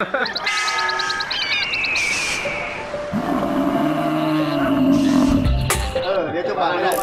เดี๋ยวจะมาไม่ได้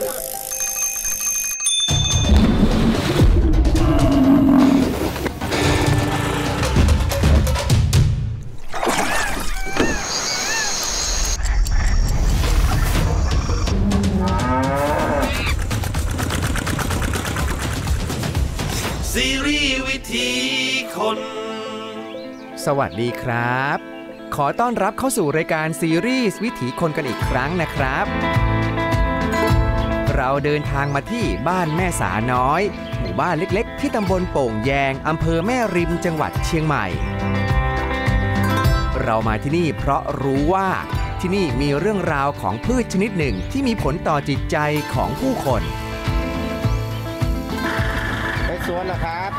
ซีรีส์วิถีคนสวัสดีครับขอต้อนรับเข้าสู่รายการซีรีส์วิถีคนกันอีกครั้งนะครับเราเดินทางมาที่บ้านแม่สาน้อยหมู่บ้านเล็กๆที่ตำบลโป่งแยงอำเภอแม่ริมจังหวัดเชียงใหม่เรามาที่นี่เพราะรู้ว่าที่นี่มีเรื่องราวของพืชชนิดหนึ่งที่มีผลต่อจิตใจของผู้คนไปสวนเหรอครับ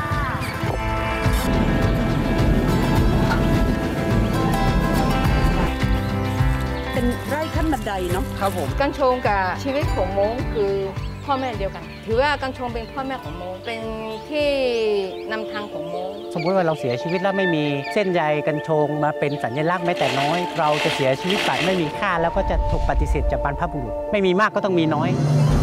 เป็นไร่ขั้นบันไดเนาะครับผมกังชงกับชีวิตของม้งคือพ่อแม่เดียวกันถือว่ากังชงเป็นพ่อแม่ของม้งเป็นที่นำทางของม้งสมมติว่าเราเสียชีวิตแล้วไม่มีเส้นใยกัญชงมาเป็นสัญลักษณ์แม้แต่น้อยเราจะเสียชีวิตไปไม่มีค่าแล้วก็จะถูกปฏิเสธจากบรรพบุรุษไม่มีมากก็ต้องมีน้อย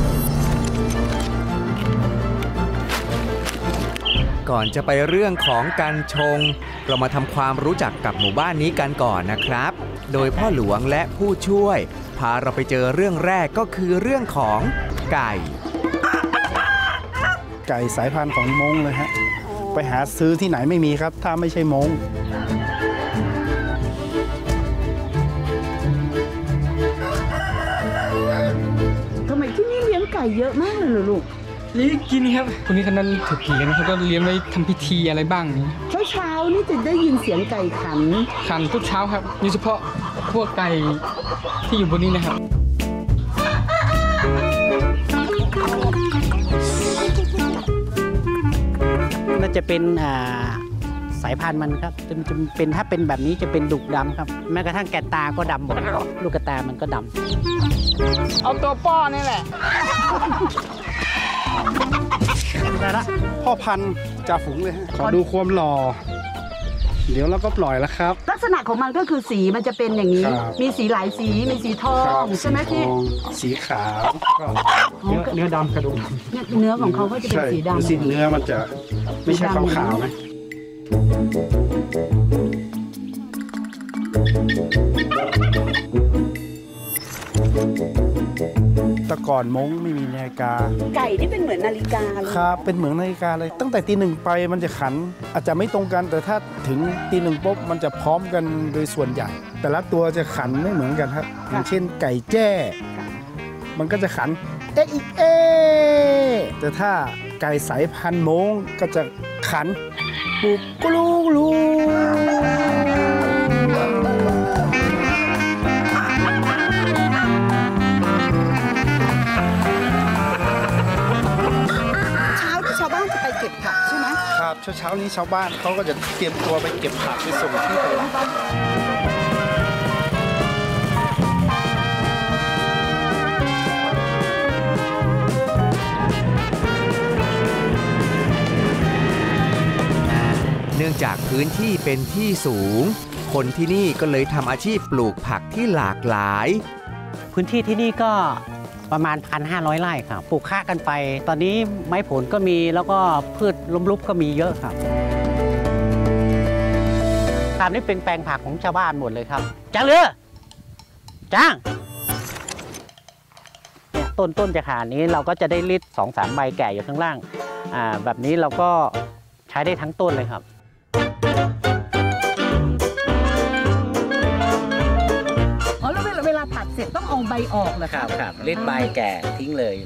ก่อนจะไปเรื่องของกัญชงเรามาทำความรู้จักกับหมู่บ้านนี้กันก่อนนะครับโดยพ่อหลวงและผู้ช่วยพาเราไปเจอเรื่องแรกก็คือเรื่องของไก่สายพันธุ์ของม้งเลยฮะไปหาซื้อที่ไหนไม่มีครับถ้าไม่ใช่ม้งทำไมที่นี่เลี้ยงไก่เยอะมากเลยเหรอลูกเลี้ยงกินครับคนนี้คนนั้นถูกผีกันเขาก็เลี้ยงไว้ทำพิธีอะไรบ้างเช้านี่จะได้ยินเสียงไก่ขันทุกเช้าครับโดยเฉพาะพวกไก่ที่อยู่บนนี้นะครับมันจะเป็นสายพันธุ์มันครับจะเป็นถ้าเป็นแบบนี้จะเป็นดุกดำครับแม้กระทั่งแกะตาก็ดำหมดลูกกระตามันก็ดำเอาตัวป้อนี่แหละได้ละพ่อพันธุ์จ่าฝูงเลยฮะขอดูความหล่อเดี๋ยวเราก็ปล่อยแล้วครับลักษณะของมันก็คือสีมันจะเป็นอย่างนี้มีสีหลายสีมีสีทองใช่ไหมพี่สีขาวเนื้อดำกระดูกเนื้อของเขาก็จะเป็นสีดำสีเนื้อมันจะไม่ใช่ขาวๆนะแต่ก่อนม้งไม่มีนาฬิกาไก่ที่เป็นเหมือนนาฬิกาเลยครับเป็นเหมือนนาฬิกาเลยตั้งแต่ตีหนึ่งไปมันจะขันอาจจะไม่ตรงกันแต่ถ้าถึงตีหนึ่งปุ๊บมันจะพร้อมกันโดยส่วนใหญ่แต่ละตัวจะขันไม่เหมือนกันครับอย่างเช่นไก่แจ้มันก็จะขันเอ๊ะอีเอแต่ถ้าไก่สายพันธุ์ม้งก็จะขันปุกกลูลูครับเช้านี้ชาวบ้านเขาก็จะเตรียมตัวไปเก็บผักไปส่งที่ตลาดเนื่องจากพื้นที่เป็นที่สูงคนที่นี่ก็เลยทำอาชีพปลูกผักที่หลากหลายพื้นที่ที่นี่ก็ประมาณ 1,500 ไร่ครับปลูกค้ากันไปตอนนี้ไม้ผลก็มีแล้วก็พืชล้มลุกก็มีเยอะครับตามนี้เป็นแปลงผักของชาวบ้านหมดเลยครับจ้างเรือจ้างเนี่ยต้นจะขาดนี้เราก็จะได้ริด 2-3 ใบแก่อยู่ข้างล่างแบบนี้เราก็ใช้ได้ทั้งต้นเลยครับตัดเสร็จต้องเอาใบออกเหรอครับครับริดใบแก่ทิ้งเลย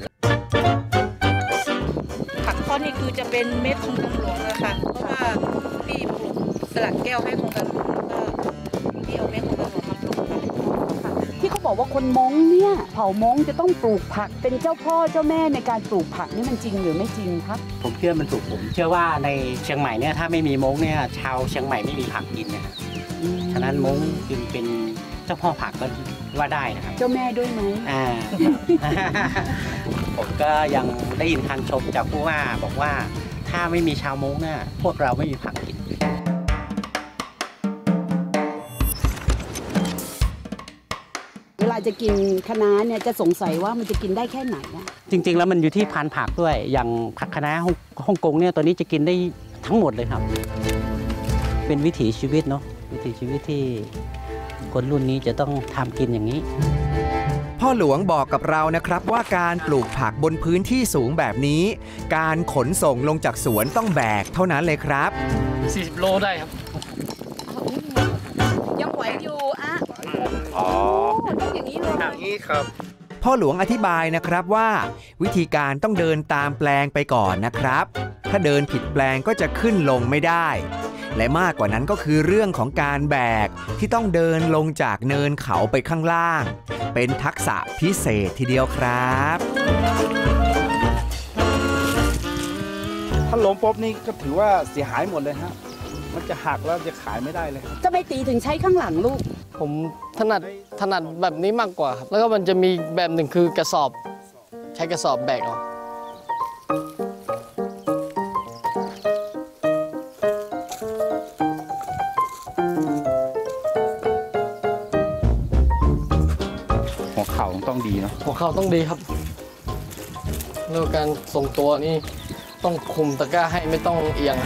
ผักข้อนี้คือจะเป็นเม็ดของตำหลวงนะคะเพราะว่าพี่ปลูกสลัดแก้วให้ของตำหลวงแล้วก็พี่เอาเม็ดของตำหลวงมาปลูกที่เขาบอกว่าคนม้งเนี่ยเผ่าม้งจะต้องปลูกผักเป็นเจ้าพ่อเจ้าแม่ในการปลูกผักนี่มันจริงหรือไม่จริงครับผมเชื่อมันถูกผมเชื่อว่าในเชียงใหม่เนี่ยถ้าไม่มีม้งเนี่ยชาวเชียงใหม่ไม่มีผักกินนะฉะนั้นม้งจึงเป็นเจ้าพ่อผักก็ว่าได้นะครับเจ้าแม่ด้วยไหมผมก็ยังได้ยินคำชมจากผู้ว่าบอกว่าถ้าไม่มีชาวม้งเนี่ยพวกเราไม่มีผักกินจะกินคะน้าเนี่ยจะสงสัยว่ามันจะกินได้แค่ไหนอะจริงๆแล้วมันอยู่ที่พันธุ์ผักด้วยอย่างผักคะน้าฮ่องกงเนี่ยตัวนี้จะกินได้ทั้งหมดเลยครับ เป็นวิถีชีวิตเนาะวิถีชีวิตที่คนรุ่นนี้จะต้องทำกินอย่างนี้พ่อหลวงบอกกับเรานะครับว่าการปลูกผักบนพื้นที่สูงแบบนี้ การขนส่งลงจากสวนต้องแบกเท่านั้นเลยครับ 40 โลได้ครับยังไหวอยู่อะต้องอย่างนี้เลยอย่างนี้ครับพ่อหลวงอธิบายนะครับว่า วิธีการต้องเดินตามแปลงไปก่อนนะครับ ถ้าเดินผิดแปลงก็จะขึ้นลงไม่ได้ และมากกว่านั้นก็คือเรื่องของการแบกที่ต้องเดินลงจากเนินเขาไปข้างล่าง เป็นทักษะพิเศษทีเดียวครับถ้าล้มปุ๊บนี่ก็ถือว่าเสียหายหมดเลยฮะมันจะหักแล้วจะขายไม่ได้เลยครับจะไม่ตีถึงใช้ข้างหลังลูกผมถนัดแบบนี้มากกว่าครับ แล้วก็มันจะมีแบบหนึ่งคือกระสอบ ใช้กระสอบแบกเอาหัวเข่าต้องดีเนาะหัวเข่าต้องดีครับแล้วการทรงตัวนี่ต้องคุมตะกร้าให้ไม่ต้องเอียง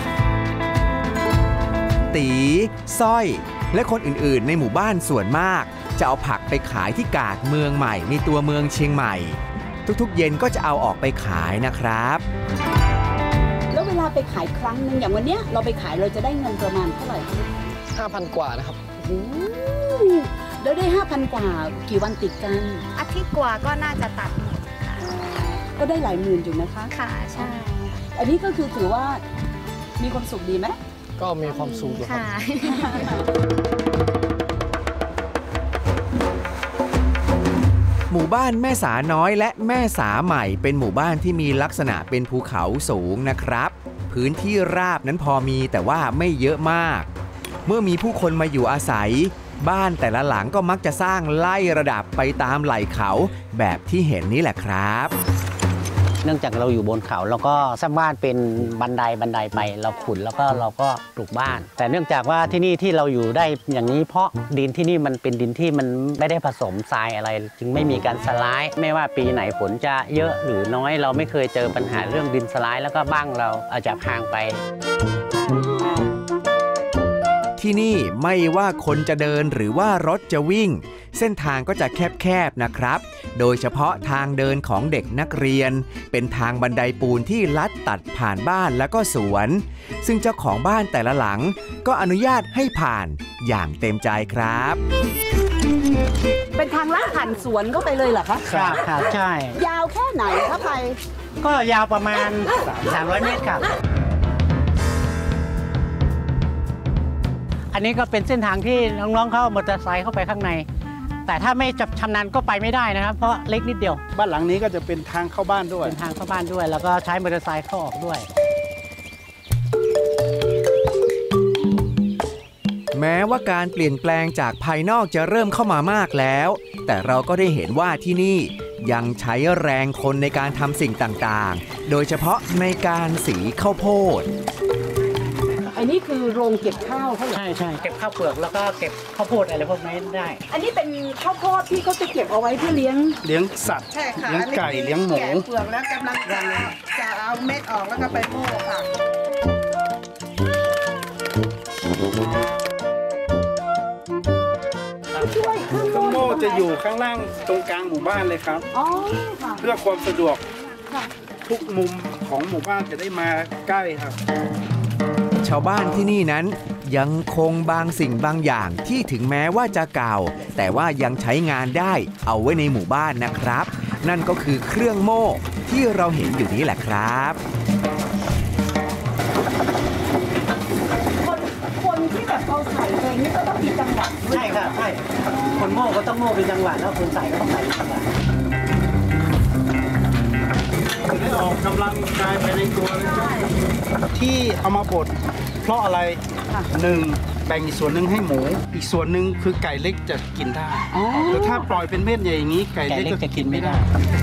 ตีสร้อย และคนอื่นๆในหมู่บ้านส่วนมาก จะเอาผักไปขายที่กาดเมืองใหม่ในตัวเมืองเชียงใหม่ ทุกๆเย็นก็จะเอาออกไปขายนะครับแล้วเวลาไปขายครั้งหนึ่งอย่างวันเนี้ยเราไปขายเราจะได้เงินประมาณเท่าไหร่คะ 5,000 กว่านะครับโอ้โหแล้วได้ 5,000 กว่ากี่วันติดกันอาทิตย์กว่าก็น่าจะตัดหมดค่ะก็ได้หลายหมื่นอยู่นะคะค่ะใช่อันนี้ก็คือถือว่ามีความสุขดีไหมก็มีความสุขอยู่ครับค่ะหมู่บ้านแม่สาน้อยและแม่สาใหม่เป็นหมู่บ้านที่มีลักษณะเป็นภูเขาสูงนะครับ พื้นที่ราบนั้นพอมีแต่ว่าไม่เยอะมาก เมื่อมีผู้คนมาอยู่อาศัย บ้านแต่ละหลังก็มักจะสร้างไล่ระดับไปตามไหล่เขาแบบที่เห็นนี่แหละครับเนื่องจากเราอยู่บนเขาเราก็สร้างบ้านเป็นบันไดไปเราขุดแล้วก็เราก็ปลูกบ้าน แต่เนื่องจากว่าที่นี่ที่เราอยู่ได้อย่างนี้เพราะดินที่นี่มันเป็นดินที่มันไม่ได้ผสมทรายอะไร จึงไม่มีการสไลด์ไม่ว่าปีไหนฝนจะเยอะหรือน้อยเราไม่เคยเจอปัญหาเรื่องดินสไลด์แล้วก็บ้างเราอาจจะพังไปที่นี่ไม่ว่าคนจะเดินหรือว่ารถจะวิ่ง เส้นทางก็จะแคบๆนะครับ โดยเฉพาะทางเดินของเด็กนักเรียน เป็นทางบันไดปูนที่ลัดตัดผ่านบ้านแล้วก็สวน ซึ่งเจ้าของบ้านแต่ละหลังก็อนุญาตให้ผ่านอย่างเต็มใจครับเป็นทางลาดผ่านสวนเข้าไปเลยเหรอคะครับใช่ยาวแค่ไหนคะไปก็ยาวประมาณ 300 เมตรครับ อันนี้ก็เป็นเส้นทางที่น้องๆเข้ามอเตอร์ไซค์เข้าไปข้างใน แต่ถ้าไม่ชำนาญก็ไปไม่ได้นะครับ เพราะเล็กนิดเดียวบ้านหลังนี้ก็จะเป็นทางเข้าบ้านด้วยเป็นทางเข้าบ้านด้วย แล้วก็ใช้มอเตอร์ไซค์เข้าออกด้วยแม้ว่าการเปลี่ยนแปลงจากภายนอกจะเริ่มเข้ามามากแล้ว แต่เราก็ได้เห็นว่าที่นี่ยังใช้แรงคนในการทำสิ่งต่างๆ โดยเฉพาะในการสีข้าวโพดอันนี้คือโรงเก็บข้าวเขาเหรอใช่เก็บข้าวเปลือกแล้วก็เก็บข้าวโพดอะไรพวกนี้ได้อันนี้เป็นข้าวโพดที่เขาจะเก็บเอาไว้เพื่อเลี้ยงสัตว์ใช่ค่ะเลี้ยงไก่เลี้ยงหมูแกะเปลือกแล้วกำลังจะเอาเม็ดออกแล้วก็ไปโม่ค่ะช่วยข้างต้นโน้โม่นจะอยู่ข้างล่างตรงกลางหมู่บ้านเลยครับอ๋อค่ะเพื่อความสะดวกค่ะทุกมุมของหมู่บ้านจะได้มาใกล้ครับชาวบ้านที่นี่นั้นยังคงบางสิ่งบางอย่างที่ถึงแม้ว่าจะเก่า แต่ว่ายังใช้งานได้เอาไว้ในหมู่บ้านนะครับ นั่นก็คือเครื่องโม่ที่เราเห็นอยู่นี้แหละครับคนที่แบบเอาใส่เองนี่ก็ต้องมีจังหวะด้วยใช่ครับใช่คนโม่ก็ต้องโม่เป็นจังหวะแล้วคนใส่ก็ต้องใส่เป็นจังหวะได้ออกกำลังกายไปในตัวเลยที่เอามาบดเพราะอะไรหนึ่งแบ่งอีกส่วนหนึ่งให้หมู อีกส่วนหนึ่งคือไก่เล็กจะกินได้แต่ถ้าปล่อยเป็นเม็ดใหญ่อย่างนี้ไก่เล็กก็จะกินไม่ได้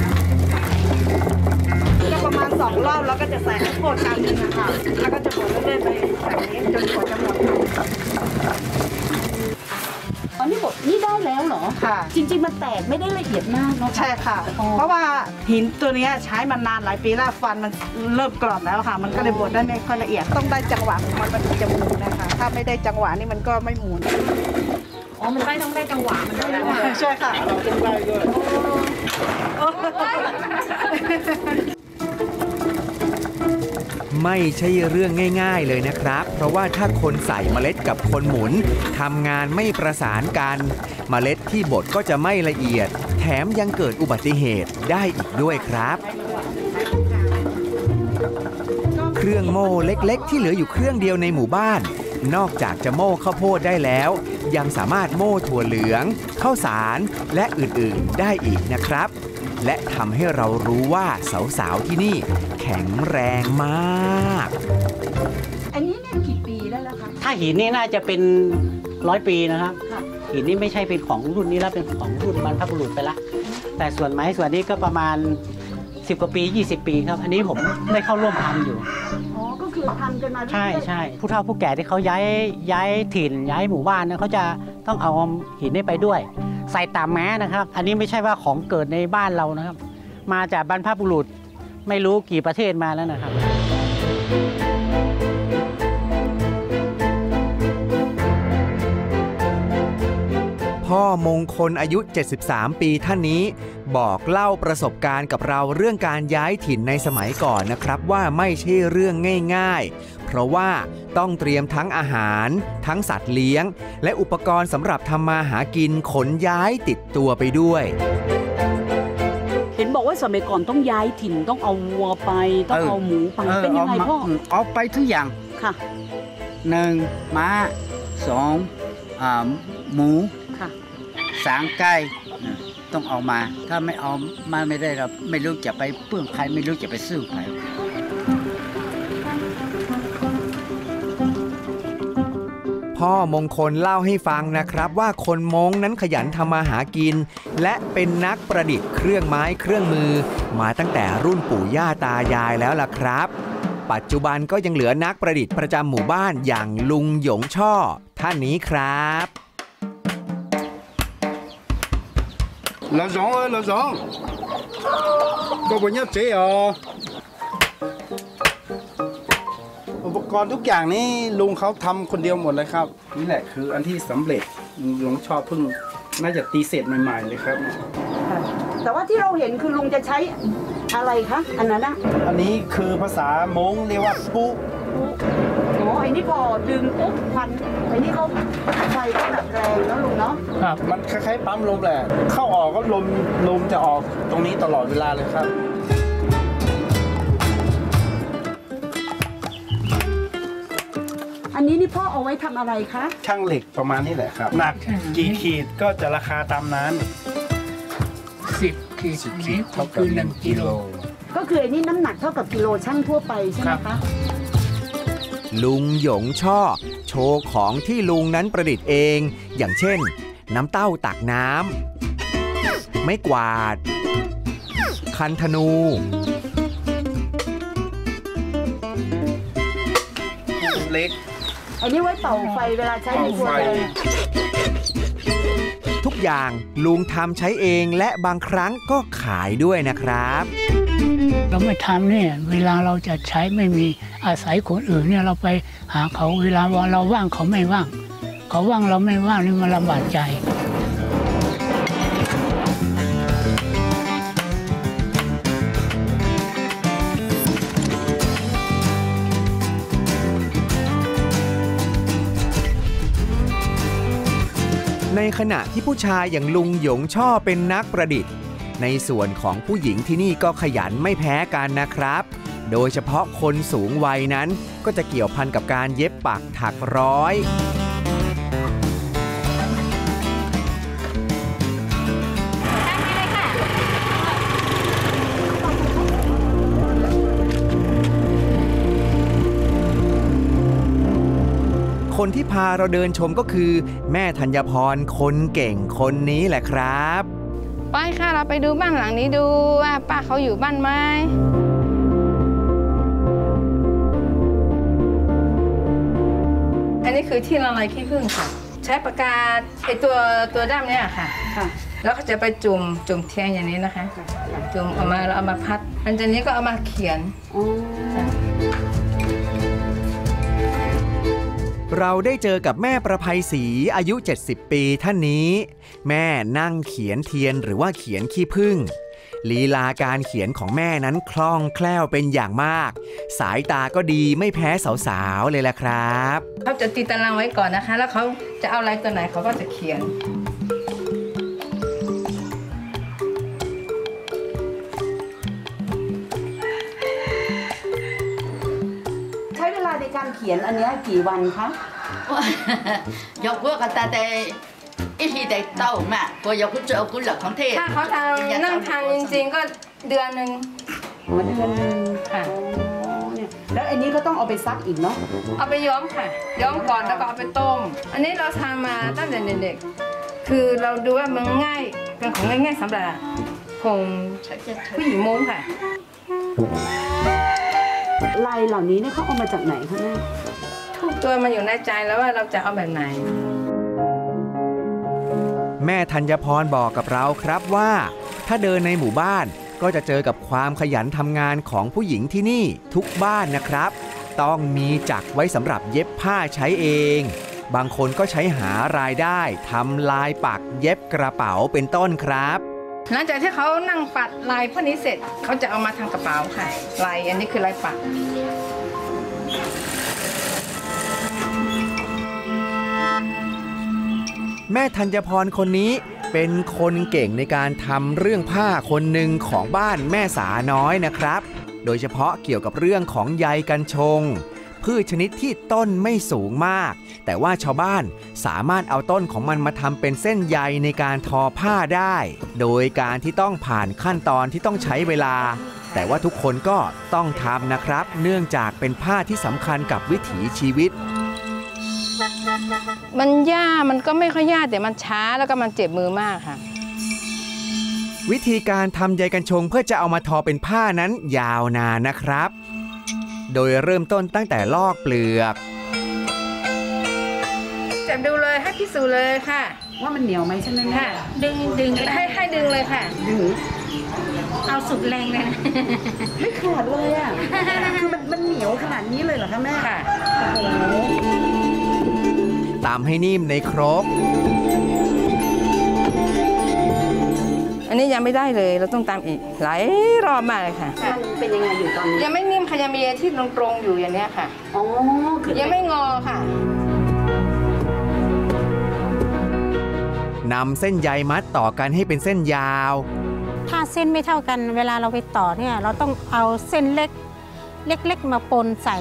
จะประมาณ2 รอบแล้วก็จะใส่ข้าวโพดจานนึงนะคะแล้วก็จะบดเรื่อยๆไปแบบนี้จนกว่าจะหมดอันนี้บดนี่ได้แล้วเหรอคค่ะจริงๆมันแตกไม่ได้ละเอียดมากเนาะใช่ค่ะ เพราะว่าหินตัวนี้ใช้มานานหลายปีแล้วฟันมันเริ่มกรอบแล้วค่ะ มันก็เลยบดได้ไม่ค่อยละเอียดต้องได้จังหวะของมันถึงจะหมุนนะคะถ้าไม่ได้จังหวะนี่มันก็ไม่หมุนอ๋อมันต้องได้จังหวะมันได้จังหวะใช่ค่ะไม่ใช่เรื่องง่ายๆเลยนะครับ เพราะว่าถ้าคนใส่เมล็ดกับคนหมุนทำงานไม่ประสานกันเมล็ดที่บดก็จะไม่ละเอียด แถมยังเกิดอุบัติเหตุได้อีกด้วยครับ เครื่องโม่เล็กๆที่เหลืออยู่เครื่องเดียวในหมู่บ้าน นอกจากจะโม่ข้าวโพดได้แล้ว ยังสามารถโม่ถั่วเหลืองข้าวสารและอื่นๆได้อีกนะครับ และทำให้เรารู้ว่าสาวๆที่นี่แข็งแรงมากอันนี้เนี่ยกี่ปีแล้วล่ะคะถ้าหินนี่น่าจะเป็น100 ปีนะครับหินนี่ไม่ใช่เป็นของรุ่นนี้แล้วเป็นของรุ่นบรรพบุรุษไปละแต่ส่วนไม้ส่วนนี้ก็ประมาณ10 กว่าปี 20 ปีครับอันนี้ผมได้เข้าร่วมทำอยู่อ๋อก็คือทำกันมาใช่ใช่ผู้เฒ่าผู้แก่ที่เขาย้ายถิ่นย้ายหมู่บ้านเนี่ยเขาจะต้องเอาหินนี้ไปด้วย ใส่ตามแม้นะครับ อันนี้ไม่ใช่ว่าของเกิดในบ้านเรานะครับ มาจากบรรพบุรุษไม่รู้กี่ประเทศมาแล้วนะครับพ่อมงคลอายุ 73 ปีท่านนี้ บอกเล่าประสบการณ์กับเราเรื่องการย้ายถิ่นในสมัยก่อนนะครับว่าไม่ใช่เรื่องง่ายๆ เพราะว่าต้องเตรียมทั้งอาหารทั้งสัตว์เลี้ยง และอุปกรณ์สำหรับทำมาหากินขนย้ายติดตัวไปด้วยเห็นบอกว่าสมัยก่อนต้องย้ายถิ่นต้องเอาวัวไปต้องเอาหมูไปเป็นยังไงพ่อเอาไปทุกอย่างค่ะ 1 ม้า 2 หมูค่ะ 3 ไก่ต้องเอามาถ้าไม่เอามาไม่ได้เราไม่รู้จะไปเปื้องใครไม่รู้จะไปสู้ใครพ่อมงคลเล่าให้ฟังนะครับว่าคนม้งนั้นขยันทำมาหากิน และเป็นนักประดิษฐ์เครื่องไม้เครื่องมือมาตั้งแต่รุ่นปู่ย่าตายายแล้วล่ะครับ ปัจจุบันก็ยังเหลือนักประดิษฐ์ประจำหมู่บ้านอย่างลุงหยงช่อท่านนี้ครับเราสองก็บนยัดเจ๊อุปกรณ์ทุกอย่างนี้ลุงเขาทำคนเดียวหมดเลยครับนี่แหละคืออันที่สำเร็จลุงชอบเพิ่งน่าจะตีเศษใหม่ๆเลยครับแต่ว่าที่เราเห็นคือลุงจะใช้อะไรคะอันนั้นนะอันนี้คือภาษามงเรียกว่าปุ๊อ๋อไอ้นี่พอดึงปุ๊บควันไอ้นี่เขาไฟก็แบบแรงแล้วลุงเนาะครับมันคล้ายๆปั๊มลมแหละเข้าออกก็ลมจะออกตรงนี้ตลอดเวลาเลยครับอันนี้นี่พ่อเอาไว้ทำอะไรคะช่างเหล็กประมาณนี้แหละครับหนักกี่ขีดก็จะราคาตามนั้น 10 ขีดนี้เท่ากับ1 กิโลก็คือไอ้นี่น้ำหนักเท่ากับกิโลช่างทั่วไปใช่ไหมคะลุงหยงช่อโชว์ของที่ลุงนั้นประดิษฐ์เอง อย่างเช่นน้ำเต้าตักน้ำไม้กวาดคันธนูเล็กอันนี้ไว้เป่าไฟเวลาใช้ในครัวเรือนทุกอย่างลุงทำใช้เองและบางครั้งก็ขายด้วยนะครับเราไม่ทำเนี่ยเวลาเราจะใช้ไม่มีอาศัยคนอื่นเนี่ยเราไปหาเขาเวลาเราว่างเขาไม่ว่างเขาว่างเราไม่ว่างนี่มันลำบากใจในขณะที่ผู้ชายอย่างลุงหยงช่อเป็นนักประดิษฐ์ในส่วนของผู้หญิงที่นี่ก็ขยันไม่แพ้กันนะครับ โดยเฉพาะคนสูงวัยนั้นก็จะเกี่ยวพันกับการเย็บปักถักร้อยคนที่พาเราเดินชมก็คือแม่ธัญพรคนเก่งคนนี้แหละครับไปค่ะเราไปดูบ้านหลังนี้ดูว่าป้าเขาอยู่บ้านไหมอันนี้คือที่ละลายขี้ผึ้งค่ะใช้ปากกาไอตัวด้ามเนี่ยค่ะแล้วก็จะไปจุ่มเทียนอย่างนี้นะคะจุ่มออกมาแล้วเอามาพัดหลังจากนี้ก็เอามาเขียนเราได้เจอกับแม่ประภัยศรีอายุ70 ปีท่านนี้แม่นั่งเขียนเทียนหรือว่าเขียนขี้ผึ้งลีลาการเขียนของแม่นั้นคล่องแคล่วเป็นอย่างมากสายตาก็ดีไม่แพ้สาวๆเลยแหละครับเขาจะตีตารางไว้ก่อนนะคะแล้วเขาจะเอาอะไรตัวไหนเขาก็จะเขียนใช้เวลาในการเขียนอันนี้กี่วันคะยกพวกกันแต่อีทีได้เต้ามาพอยกคุณเจ้าคุณหลักของเทศถ้าเขาทำนั่งทำจริงๆก็เดือนหนึ่งเดือนนึงค่ะแล้วอันนี้ก็ต้องเอาไปซักอีกเนาะเอาไปย้อมค่ะย้อมก่อนแล้วก็เอาไปต้มอันนี้เราทำมาตั้งแต่เด็กๆคือเราดูว่ามันง่ายเป็นของง่ายๆสำหรับผมผู้หญิงมุ้งค่ะลายเหล่านี้เนี่ยเขาเอามาจากไหนคะแม่ทุกตัวมันอยู่ในใจแล้วว่าเราจะเอาแบบไหนแม่ธัญพรบอกกับเราครับว่าถ้าเดินในหมู่บ้านก็จะเจอกับความขยันทำงานของผู้หญิงที่นี่ทุกบ้านนะครับต้องมีจักรไว้สำหรับเย็บผ้าใช้เองบางคนก็ใช้หารายได้ทำลายปักเย็บกระเป๋าเป็นต้นครับหลังจากที่เขานั่งปัดลายพวกนี้เสร็จเขาจะเอามาทำกระเป๋าค่ะลายอันนี้คือลายปักแม่ธัญพรคนนี้เป็นคนเก่งในการทำเรื่องผ้าคนหนึ่งของบ้านแม่สาน้อยนะครับโดยเฉพาะเกี่ยวกับเรื่องของใยกัญชงพืชชนิดที่ต้นไม่สูงมากแต่ว่าชาวบ้านสามารถเอาต้นของมันมาทำเป็นเส้นใยในการทอผ้าได้โดยการที่ต้องผ่านขั้นตอนที่ต้องใช้เวลาแต่ว่าทุกคนก็ต้องทำนะครับเนื่องจากเป็นผ้าที่สำคัญกับวิถีชีวิตมันมันก็ไม่ค่อยยากแต่มันช้าแล้วก็มันเจ็บมือมากค่ะวิธีการทำใยกัญชงเพื่อจะเอามาทอเป็นผ้านั้นยาวนานนะครับโดยเริ่มต้นตั้งแต่ลอกเปลือกจับดูเลยให้พิสูจน์เลยค่ะว่ามันเหนียวไหมใช่ไหมค่ะดึงให้ดึงเลยค่ะดึงเอาสุดแรงเลยนะไม่ขาดเลยอ่ะคือมันเหนียวขนาดนี้เลยเหรอคะแม่ค่ะตามให้นิ่มในครกอันนี้ยังไม่ได้เลยเราต้องตามอีกหลายรอบมากเลยค่ะมันเป็นยังไงอยู่ตอนนี้ยังไม่นิ่มค่ะยังมีที่ตรงๆอยู่อย่างนี้ค่ะอ๋อยังไม่งอค่ะนำเส้นใยมัดต่อกันให้เป็นเส้นยาวถ้าเส้นไม่เท่ากันเวลาเราไปต่อเนี่ยเราต้องเอาเส้นเล็กมาปนใส่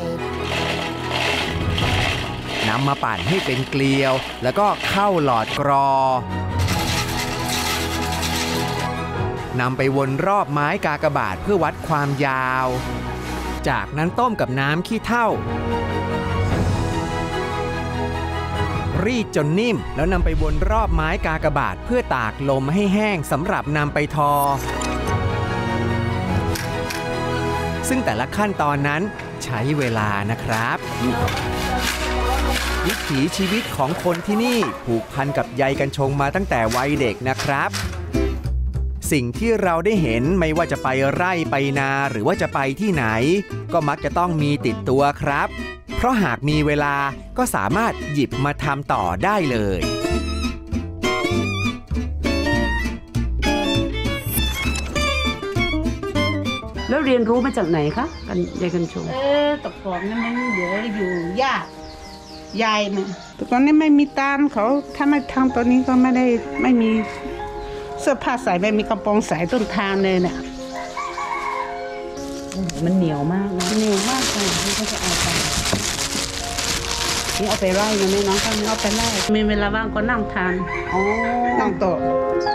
นำมาปั่นให้เป็นเกลียวแล้วก็เข้าหลอดกรอนำไปวนรอบไม้กากบาทเพื่อวัดความยาวจากนั้นต้มกับน้ำขี้เถ้ารีดจนนิ่มแล้วนำไปวนรอบไม้กากบาทเพื่อตากลมให้แห้งสำหรับนำไปทอซึ่งแต่ละขั้นตอนนั้นใช้เวลานะครับวิถีชีวิตของคนที่นี่ผูกพันกับใยกัญชงมาตั้งแต่วัยเด็กนะครับสิ่งที่เราได้เห็นไม่ว่าจะไปไร่ไปนาหรือว่าจะไปที่ไหนก็มักจะต้องมีติดตัวครับเพราะหากมีเวลาก็สามารถหยิบมาทำต่อได้เลยแล้วเรียนรู้มาจากไหนคะใยกัญชงตะกอนนี่มันเดี๋ยวอยู่ยากยายเนี่ยตะกอนนี่ไม่มีตามเขาถ้าไม่ทำตัวนี้ก็ไม่มีเสื้อผ้าใส่ไม่มีกระโปรงใส่ต้นทางเลยเนี่ยมันเหนียวมากเหนียวมากเลยนี่ก็จะเอาไปนี่เอาไปไร่ยังไหมน้องข้างนี้เอาไปไร่มีเวลาว่างก็นั่งทานนั่งโต๊ะ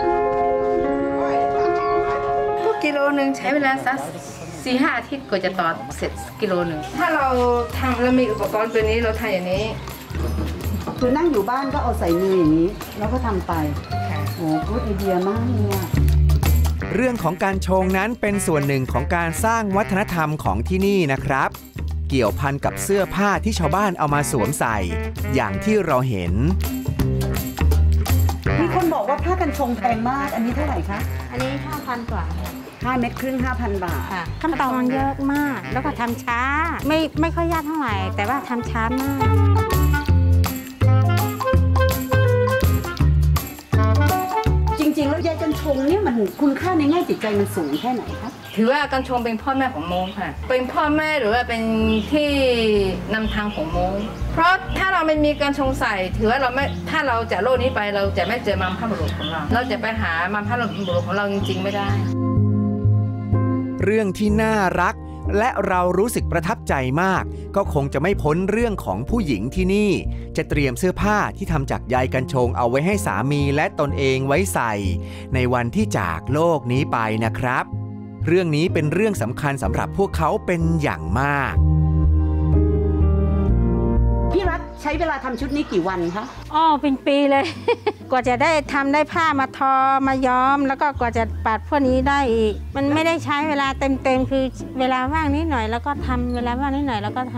ทุกกิโลนึงใช้เวลาสัก4-5 อาทิตย์กว่าจะต่อเสร็จกิโลนึงถ้าเราทำเรามีอุปกรณ์ตัวนี้เราทำอย่างนี้คือนั่งอยู่บ้านก็เอาใส่มืออย่างนี้แล้วก็ทำไปโอ้พูดไอเดียมากเนี่ยเรื่องของการชงนั้นเป็นส่วนหนึ่งของการสร้างวัฒนธรรมของที่นี่นะครับเกี่ยวพันกับเสื้อผ้าที่ชาวบ้านเอามาสวมใส่อย่างที่เราเห็นผ้ากันชงแพงมาก อันนี้เท่าไหร่คะอันนี้ 5,000 กว่า 5 เม็ดครึ่ง 5,000 บาทค่ะขั้นตอนมันเยอะมาก แล้วก็ทำช้าไม่ค่อยยากเท่าไหร่แต่ว่าทำช้ามากจริงๆแล้วใยกันชงเนี่ยมันคุณค่าในแง่จิตใจมันสูงแค่ไหนคะถือว่ากันชงเป็นพ่อแม่ของมงค่ะ เป็นพ่อแม่หรือว่าเป็นที่นำทางของมงเพราะถ้าเราไม่มีกันชงใส่ถือว่าเราไม่ถ้าเราจากโลกนี้ไปเราจะไม่เจอมัมพบุรุษของเราเราจะไปหามัมพบุรุษของเราจริงๆไม่ได้เรื่องที่น่ารักและเรารู้สึกประทับใจมากก็คงจะไม่พ้นเรื่องของผู้หญิงที่นี่จะเตรียมเสื้อผ้าที่ทำจากใยกัญชงเอาไว้ให้สามีและตนเองไว้ใส่ในวันที่จากโลกนี้ไปนะครับเรื่องนี้เป็นเรื่องสำคัญสำหรับพวกเขาเป็นอย่างมากพี่รัฐใช้เวลาทำชุดนี้กี่วันคะเป็นปีเลย กว่าจะได้ทำได้ผ้ามาทอมาย้อมแล้วก็กว่าจะปัดพวกนี้ได้อีกมันไม่ได้ใช้เวลาเต็มคือเวลาว่างนิดหน่อยแล้วก็ทำเวลาว่างนิดหน่อยแล้วก็ท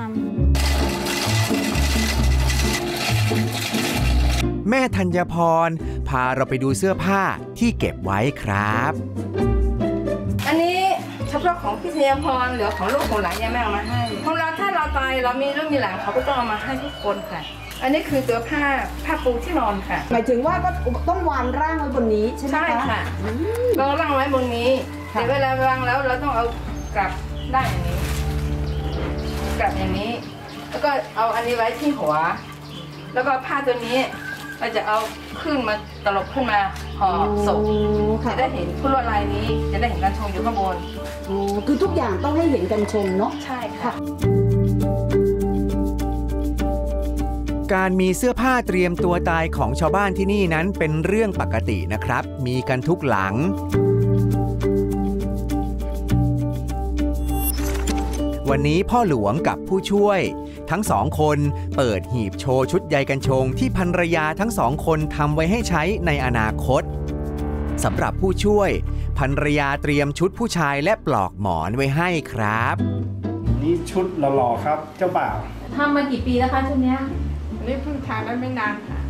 ำแม่ธัญพรพาเราไปดูเสื้อผ้าที่เก็บไว้ครับอันนี้เฉพาะของพี่ธัญพรหรือของลูกของหลานยังไม่เอามาให้ของเราถ้าเราตายเรามีลูกมีหลานเขาก็ต้องเอามาให้ทุกคนค่ะอันนี้คือตัวผ้าปูที่นอนค่ะหมายถึงว่าก็ต้องวางร่างไว้บนนี้ใช่ไหมคะใช่ค่ะเราร่างไว้บนนี้แต่เวลาวางแล้วเราต้องเอากลับด้านอย่างนี้กลับอย่างนี้แล้วก็เอาอันนี้ไว้ที่หัวแล้วก็ผ้าตัวนี้เราจะเอาขึ้นมาตลบขึ้นมาห่อศพจะได้เห็นผู้ลวดลายนี้จะได้เห็นกันชงอยู่ข้างบนคือทุกอย่างต้องให้เห็นกันชงเนาะใช่ค่ะการมีเสื้อผ้าเตรียมตัวตายของชาวบ้านที่นี่นั้นเป็นเรื่องปกตินะครับมีกันทุกหลังวันนี้พ่อหลวงกับผู้ช่วยทั้งสองคนเปิดหีบโชว์ชุดใยกัญชงที่ภรรยาทั้งสองคนทำไว้ให้ใช้ในอนาคตสำหรับผู้ช่วยภรรยาเตรียมชุดผู้ชายและปลอกหมอนไว้ให้ครับนี่ชุดหล่อๆครับเจ้าบ่าวทำมากี่ปีแล้วคะชุดนี้อันนี้เพิ่งทำได้ไม่นานค่ะ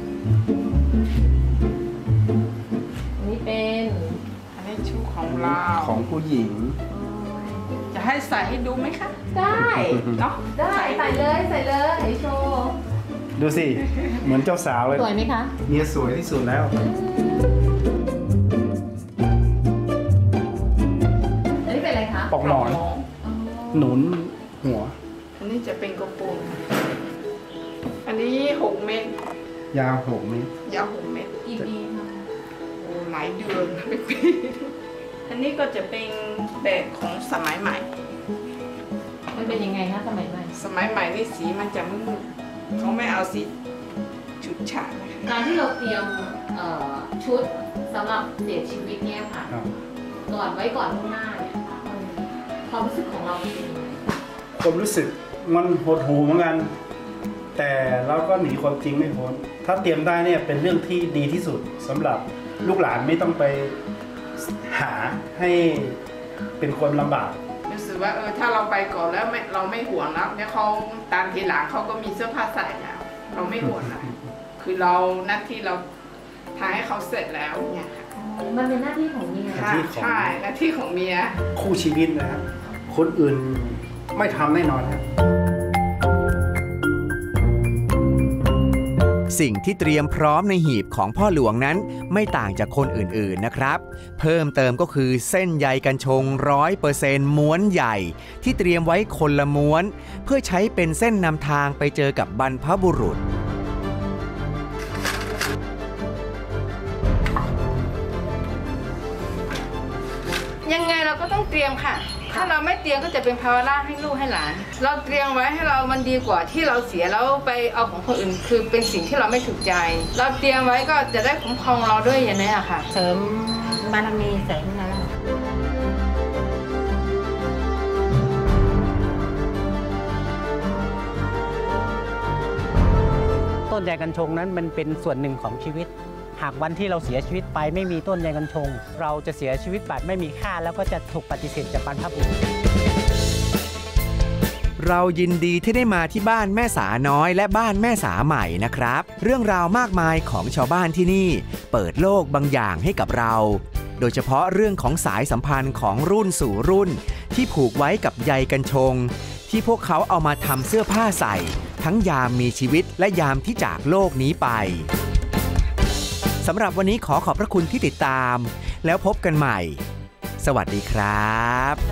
อันนี้เป็นอันนี้ชุดของเราของผู้หญิงจะให้ใส่ให้ดูไหมคะได้เนาะได้ใส่เลยโชว์ดูสิเหมือนเจ้าสาวเลยสวยไหมคะเมียสวยที่สุดแล้วอันนี้เป็นอะไรคะปอกหมอนหนุนหัวอันนี้จะเป็นกระโปรงอันนี้6 เมตรยาว6 เมตรยาว6 เมตรกี่ปีคะโอ้หลายเดือนไม่ปีอันนี้ก็จะเป็นแบบของสมัยใหม่มันเป็นยังไงคะสมัยใหม่นี่สีมันจะมืดเขาไม่เอาสีชุดฉาดการที่เราเตรียมชุดสำหรับเสียชีวิตเนี่ยค่ะก่อนล่วงหน้าเนี่ยความรู้สึกของเราเป็นยังไงความรู้สึกมันหดหู่เหมือนกันแต่เราก็หนีความจริงไม่พ้นถ้าเตรียมได้เนี่ยเป็นเรื่องที่ดีที่สุดสำหรับลูกหลานไม่ต้องไปหาให้เป็นคนลำบากรู้สึกว่าถ้าเราไปก่อนแล้วเราไม่ห่วงแล้วเนี่ยเขาตามทีหลังเขาก็มีเสื้อผ้าใส่แล้วเราไม่ห่วงนะคือเราหน้าที่เราทำให้เขาเสร็จแล้วเนี่ยค่ะมันเป็นหน้าที่ของเมียใช่หน้าที่ของเมียคู่ชีวิตนะครับคนอื่นไม่ทำแน่นอนครับสิ่งที่เตรียมพร้อมในหีบของพ่อหลวงนั้นไม่ต่างจากคนอื่นๆนะครับเพิ่มเติมก็คือเส้นใยกัญชง 100% ม้วนใหญ่ที่เตรียมไว้คนละม้วนเพื่อใช้เป็นเส้นนำทางไปเจอกับบรรพบุรุษยังไงเราก็ต้องเตรียมค่ะถ้าเราไม่เตรียมก็จะเป็นภาระให้ลูกให้หลานเราเตรียมไว้ให้เรามันดีกว่าที่เราเสียแล้วไปเอาของคนอื่นคือเป็นสิ่งที่เราไม่ถูกใจเราเตรียมไว้ก็จะได้คุ้มครองเราด้วยอย่างนี้ค่ะเสริมบารมีเสริมอะไรต้นใยกัญชงนั้นมันเป็นส่วนหนึ่งของชีวิตหากวันที่เราเสียชีวิตไปไม่มีต้นใยกัญชงเราจะเสียชีวิตแบบไม่มีค่าแล้วก็จะถูกปฏิเสธจากบรรพบุรุษเรายินดีที่ได้มาที่บ้านแม่สาน้อยและบ้านแม่สาใหม่นะครับเรื่องราวมากมายของชาวบ้านที่นี่เปิดโลกบางอย่างให้กับเราโดยเฉพาะเรื่องของสายสัมพันธ์ของรุ่นสู่รุ่นที่ผูกไว้กับใยกัญชงที่พวกเขาเอามาทำเสื้อผ้าใส่ทั้งยามมีชีวิตและยามที่จากโลกนี้ไปสำหรับวันนี้ขอบพระคุณที่ติดตามแล้วพบกันใหม่สวัสดีครับ